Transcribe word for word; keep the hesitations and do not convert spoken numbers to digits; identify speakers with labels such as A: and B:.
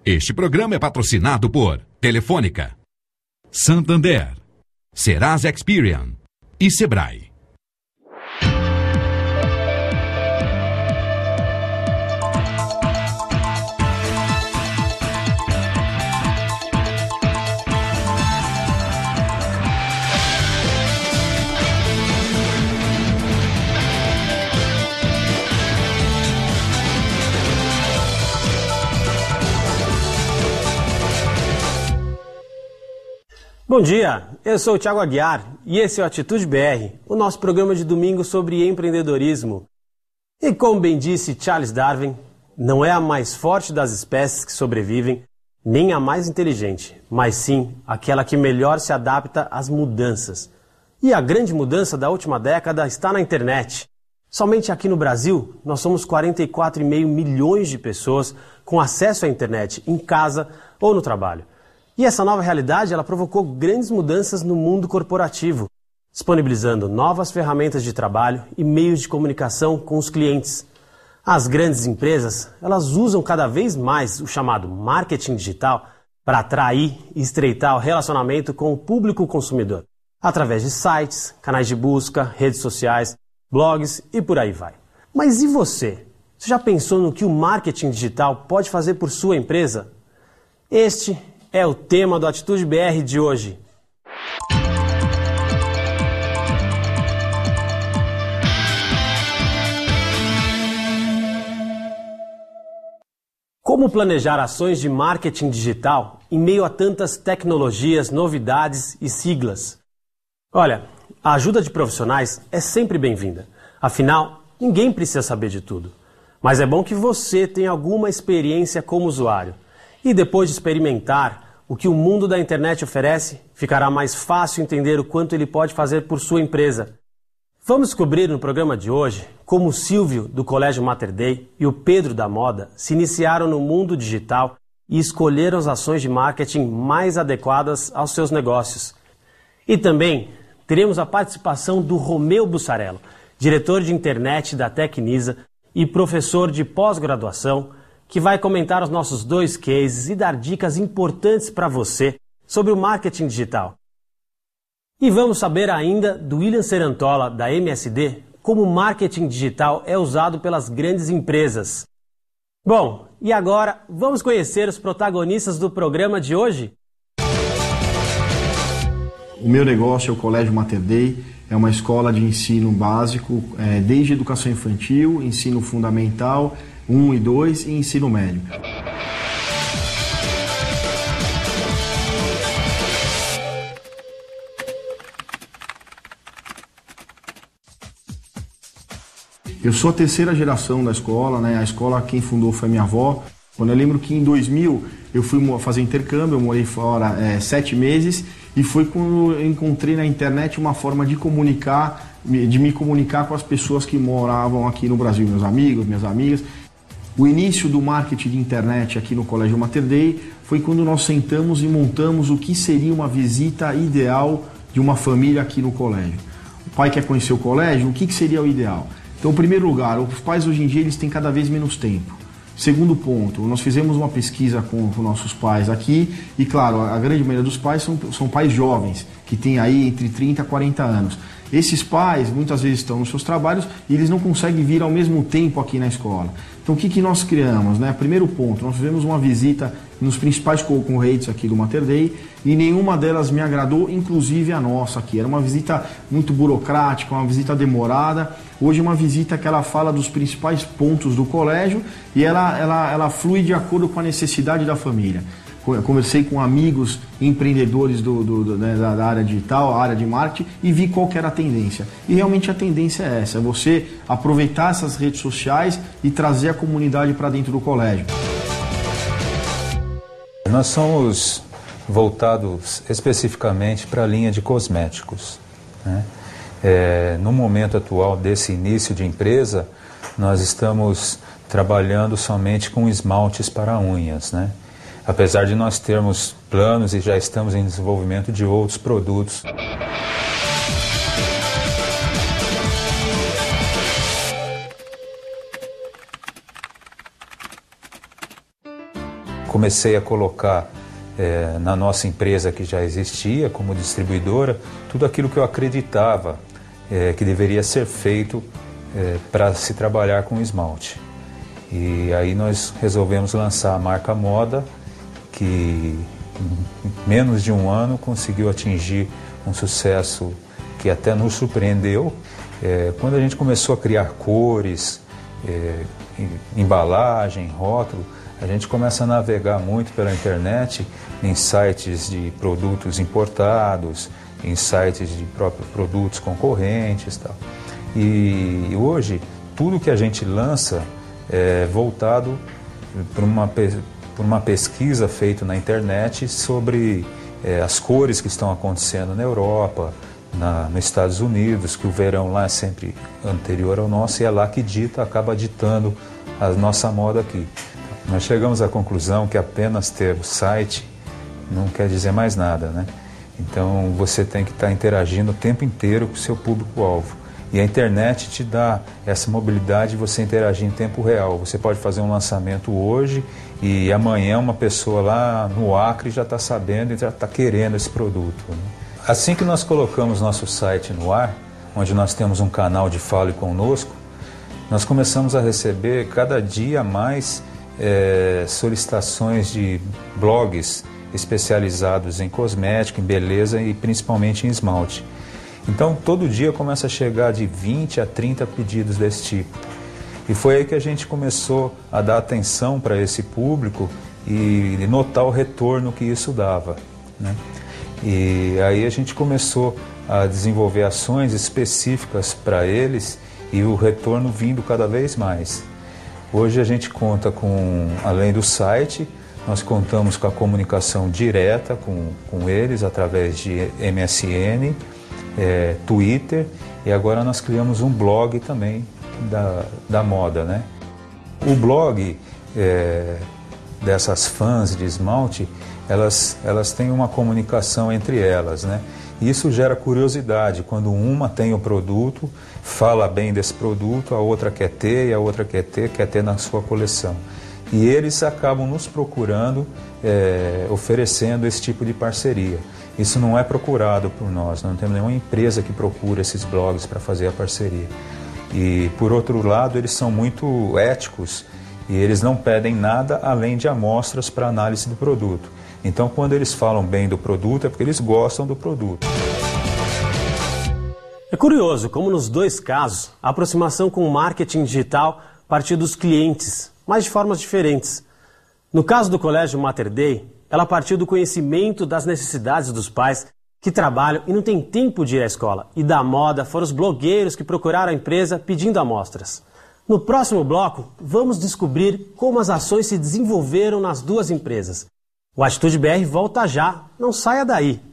A: Este programa é patrocinado por Telefônica, Santander, Serasa Experian e Sebrae.
B: Bom dia, eu sou o Thiago Aguiar e esse é o Atitude B R, o nosso programa de domingo sobre empreendedorismo. E como bem disse Charles Darwin, não é a mais forte das espécies que sobrevivem, nem a mais inteligente, mas sim aquela que melhor se adapta às mudanças. E a grande mudança da última década está na internet. Somente aqui no Brasil, nós somos quarenta e quatro vírgula cinco milhões de pessoas com acesso à internet em casa ou no trabalho. E essa nova realidade ela provocou grandes mudanças no mundo corporativo, disponibilizando novas ferramentas de trabalho e meios de comunicação com os clientes. As grandes empresas elas usam cada vez mais o chamado marketing digital para atrair e estreitar o relacionamento com o público consumidor, através de sites, canais de busca, redes sociais, blogs e por aí vai. Mas e você? Você já pensou no que o marketing digital pode fazer por sua empresa? Este é o tema do Atitude B R de hoje. Como planejar ações de marketing digital em meio a tantas tecnologias, novidades e siglas? Olha, a ajuda de profissionais é sempre bem-vinda. Afinal, ninguém precisa saber de tudo. Mas é bom que você tenha alguma experiência como usuário. E depois de experimentar o que o mundo da internet oferece, ficará mais fácil entender o quanto ele pode fazer por sua empresa. Vamos descobrir no programa de hoje como o Silvio, do Colégio Mater Dei, e o Pedro, da Moda, se iniciaram no mundo digital e escolheram as ações de marketing mais adequadas aos seus negócios. E também teremos a participação do Romeu Bussarello, diretor de internet da Tecnisa e professor de pós-graduação, que vai comentar os nossos dois cases e dar dicas importantes para você sobre o marketing digital. E vamos saber ainda do William Serantola, da M S D, como o marketing digital é usado pelas grandes empresas. Bom, e agora vamos conhecer os protagonistas do programa de hoje?
C: O meu negócio é o Colégio Mater Dei, é uma escola de ensino básico, é, desde educação infantil, ensino fundamental, um e dois e ensino médio. Eu sou a terceira geração da escola, né? A escola quem fundou foi a minha avó. Quando eu lembro que em dois mil eu fui fazer intercâmbio, eu morei fora é, sete meses e foi quando eu encontrei na internet uma forma de comunicar, de me comunicar com as pessoas que moravam aqui no Brasil, meus amigos, minhas amigas. O início do marketing de internet aqui no Colégio Mater Dei foi quando nós sentamos e montamos o que seria uma visita ideal de uma família aqui no colégio. O pai quer conhecer o colégio, o que seria o ideal? Então, em primeiro lugar, os pais hoje em dia eles têm cada vez menos tempo. Segundo ponto, nós fizemos uma pesquisa com, com nossos pais aqui e, claro, a grande maioria dos pais são, são pais jovens, que têm aí entre trinta e quarenta anos. Esses pais muitas vezes estão nos seus trabalhos e eles não conseguem vir ao mesmo tempo aqui na escola. Então o que, que nós criamos? Né? Primeiro ponto, nós fizemos uma visita nos principais concorrentes aqui do Mater Dei e nenhuma delas me agradou, inclusive a nossa aqui. Era uma visita muito burocrática, uma visita demorada. Hoje é uma visita que ela fala dos principais pontos do colégio e ela, ela, ela flui de acordo com a necessidade da família. Eu conversei com amigos empreendedores do, do, do, né, da área digital, a área de marketing, e vi qual que era a tendência. E realmente a tendência é essa, é você aproveitar essas redes sociais e trazer a comunidade para dentro do colégio.
D: Nós somos voltados especificamente para a linha de cosméticos, né? É, no momento atual desse início de empresa, nós estamos trabalhando somente com esmaltes para unhas, né? Apesar de nós termos planos e já estamos em desenvolvimento de outros produtos. comecei a colocar é, na nossa empresa que já existia como distribuidora tudo aquilo que eu acreditava é, que deveria ser feito é, para se trabalhar com esmalte. E aí nós resolvemos lançar a marca Moda, que em menos de um ano conseguiu atingir um sucesso que até nos surpreendeu. É, quando a gente começou a criar cores, é, embalagem, rótulo, a gente começa a navegar muito pela internet em sites de produtos importados, em sites de próprios produtos concorrentes e tal. E hoje, tudo que a gente lança é voltado para uma, por uma pesquisa feita na internet sobre é, as cores que estão acontecendo na Europa, na, nos Estados Unidos, que o verão lá é sempre anterior ao nosso e é lá que dita, acaba ditando a nossa moda aqui. Nós chegamos à conclusão que apenas ter o site não quer dizer mais nada, né? Então você tem que estar interagindo o tempo inteiro com o seu público-alvo. E a internet te dá essa mobilidade de você interagir em tempo real. Você pode fazer um lançamento hoje e amanhã uma pessoa lá no Acre já está sabendo e já está querendo esse produto, né? Assim que nós colocamos nosso site no ar, onde nós temos um canal de Fale Conosco, nós começamos a receber cada dia mais é, solicitações de blogs especializados em cosmético, em beleza e principalmente em esmalte. Então, todo dia começa a chegar de vinte a trinta pedidos desse tipo. E foi aí que a gente começou a dar atenção para esse público e notar o retorno que isso dava, né? E aí a gente começou a desenvolver ações específicas para eles e o retorno vindo cada vez mais. Hoje a gente conta com, além do site, nós contamos com a comunicação direta com, com eles através de M S N, É, Twitter, e agora nós criamos um blog também da, da moda, né? O blog é, dessas fãs de esmalte, elas, elas têm uma comunicação entre elas, né? E isso gera curiosidade, quando uma tem o produto, fala bem desse produto, a outra quer ter, e a outra quer ter, quer ter na sua coleção. E eles acabam nos procurando, é, oferecendo esse tipo de parceria. Isso não é procurado por nós, não temos nenhuma empresa que procura esses blogs para fazer a parceria. E, por outro lado, eles são muito éticos e eles não pedem nada além de amostras para análise do produto. Então, quando eles falam bem do produto, é porque eles gostam do produto.
B: É curioso como, nos dois casos, a aproximação com o marketing digital partiu dos clientes, mas de formas diferentes. No caso do Colégio Mater Dei, ela partiu do conhecimento das necessidades dos pais que trabalham e não têm tempo de ir à escola. E da moda foram os blogueiros que procuraram a empresa pedindo amostras. No próximo bloco, vamos descobrir como as ações se desenvolveram nas duas empresas. O Atitude B R volta já, não saia daí.